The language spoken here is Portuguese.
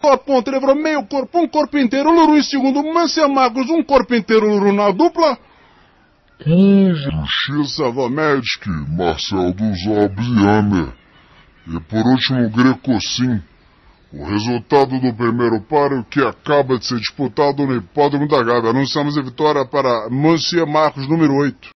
ponta, ele virou meio corpo, um corpo inteiro, Luru em segundo, Mancia Marcos, um corpo inteiro, Luru na dupla. Justiça Vamédic, Marcel dos Albianer. E por último, Greco-Sim. O resultado do primeiro páreo que acaba de ser disputado no Hipódromo da Gávea. Anunciamos a vitória para Mancia Marcos, número 8.